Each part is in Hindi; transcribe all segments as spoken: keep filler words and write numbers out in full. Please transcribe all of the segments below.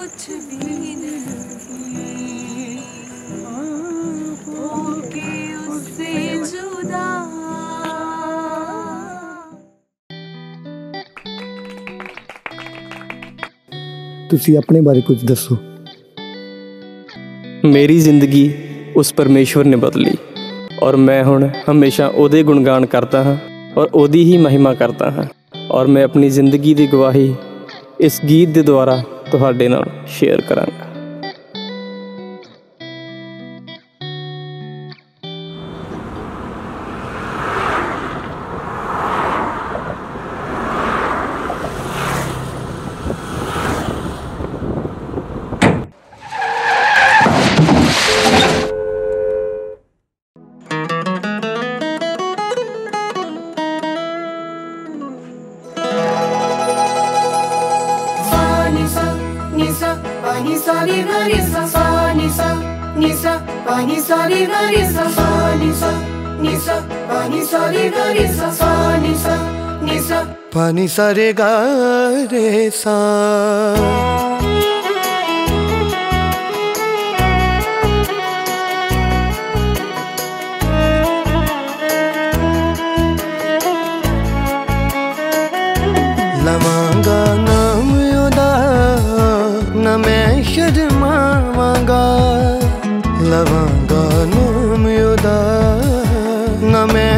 कुछ भी नहीं होके उससे जुदा। तुसी अपने बारे कुछ दसो। मेरी जिंदगी उस परमेश्वर ने बदली और मैं हुण हमेशा ओदे गुणगान करता हाँ और ओदी ही महिमा करता हाँ और मैं अपनी जिंदगी की गवाही इस गीत के द्वारा तुहाडे नाल शेयर करांगा। Nisa, pa ni sa re ga re sa sa ni sa, nisa, pa ni sa re ga re sa sa ni sa, nisa, pa ni sa re ga re sa sa ni sa, nisa, pa ni sa re ga re sa। लवांगा नाम ओदा ना मैं शर्मावांगा, लवांगा नाम ओदा ना मैं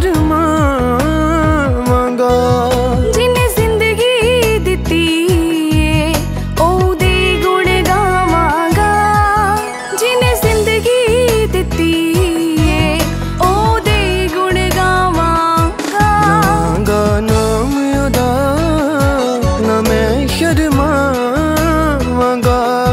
शर्मावांगा। जिन्हें जिंदगी दिती ओदे गुण गावांगा, जिन्हें जिंदगी दिती ओदे गुण गावांगा। लवांगा नाम ओदा ना मैं शर्मावांगा।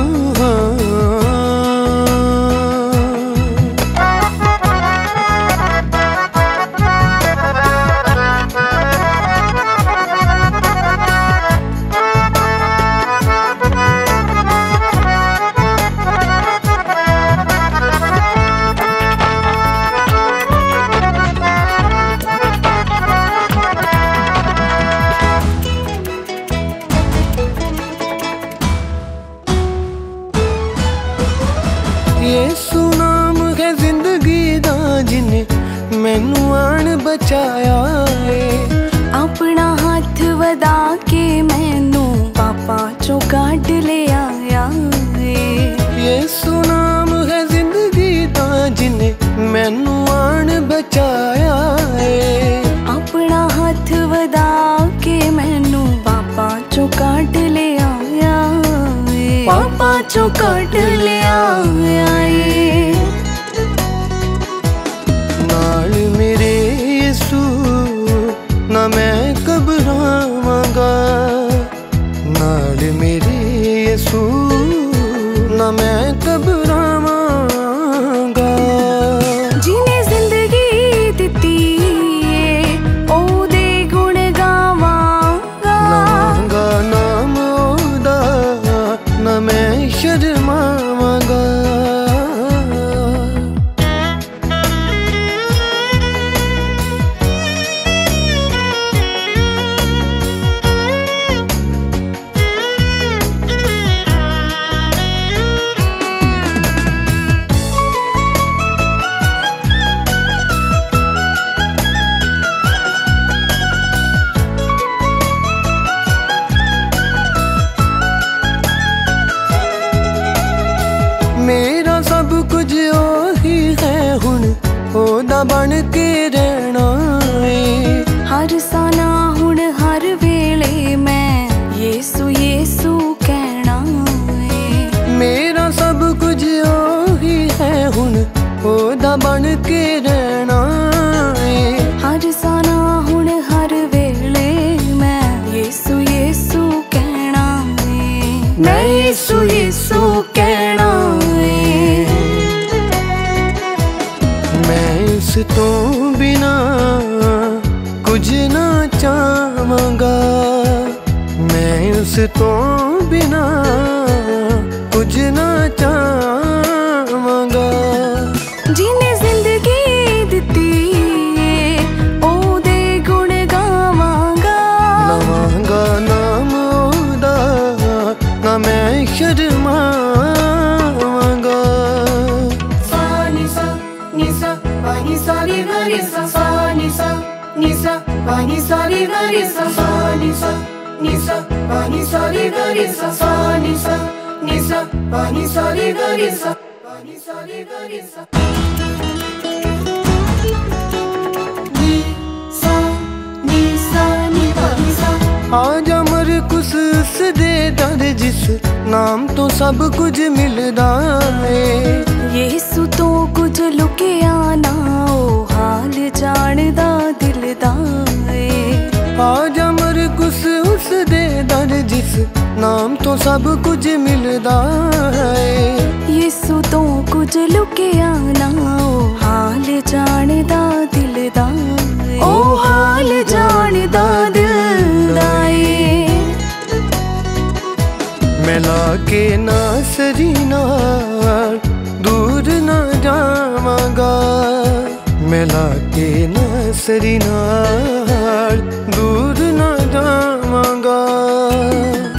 यीशु नाम है जिंदगी दा जिन्ने मैनू आन बचाया है। अपना हाथ वदा के मैनू पापा चो काट ले आया है। यीशु नाम है जिंदगी दा जिन्ने मैनू आन बचाया है। अपना हाथ वदा के मैनू पापा चो काट ले आया है। पापा चो काट ले आया है। नाल मेरे यीशु ना मैं घबरावांगा, नाल मेरे यीशु ना मैं घबरावांगा। जिन्हें जिंदगी दिती ओदे गुण गावांगा। लवांगा नाम ओदा ना मैं शर्मावांगा। मेरा सब कुछ ओही है हुण ओदा बन के रहना है। हर साना हुण हर वेले मैं यीशु यीशु कहना है। मेरा सब कुछ ओही है हुण ओदा बन के रहना है। हर साना हुण हर वेले मैं यीशु यीशु कहना है। मैं यीशु यीशु कहना है। मैं इस तो बिना कुछ ना चाहवांगा, मैं उस तो बिना कुछ ना चाहवांगा। जिन्हें जिंदगी दिती ओदे गुण गावांगा। लवांगा नाम ओदा ना मैं मैं शर्मावांगा। सा नि सा नि सा पा नि सा रे गा रे सा सा नि सा नि सा पा नि सा रे गा रे सा सा नि सा नि सा पा नि सा रे गा रे सा सा नि सा नि सा पा नि सा रे गा रे सा पा नि सा रे गा रे सा नि सा नि सा नि पा नि सा। आजा मर कुछ उस दे दर जिस नाम तो सब कुछ मिलदा है। यीशु तो कुछ लुके आना ओ हाल जानदा दिल दा है। आजा मर कुछ उस दे दर जिस नाम तो सब कुछ मिलदा है। यीशु तो कुछ लुके आना ओ हाल जानदा दिल दा है। ओ हाल जानदा दिल दा है। मैं लाके नासरी नाल दूर ना जावांगा। मैं लाके नासरी नाल दूर ना जावांगा।